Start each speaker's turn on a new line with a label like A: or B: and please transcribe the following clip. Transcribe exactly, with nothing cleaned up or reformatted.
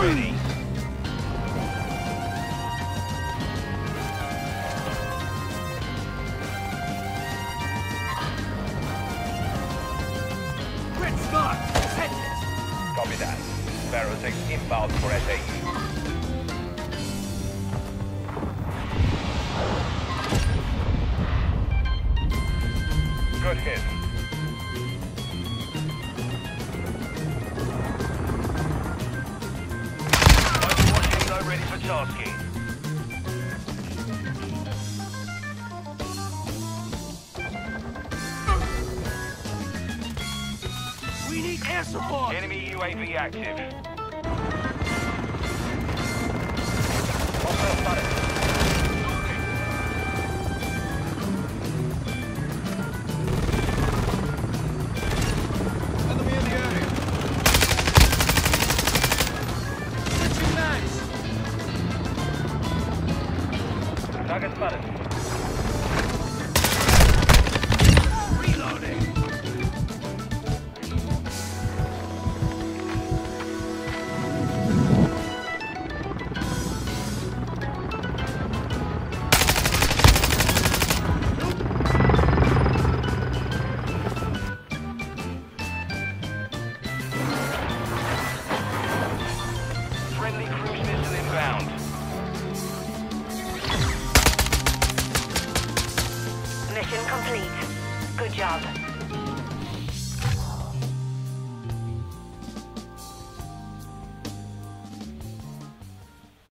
A: ready.
B: Red Star! Send it!
C: Copy that. Sparrow six inbound for S A E. Good hit. Overwatch Halo ready for tasking.
B: We need air support!
C: Enemy U A V active. Hostile spotted.
B: Enemy in the area! Switching mags!
C: Target spotted.
B: Reloading!
C: Friendly cruise missile inbound.
D: Mission complete. Good job.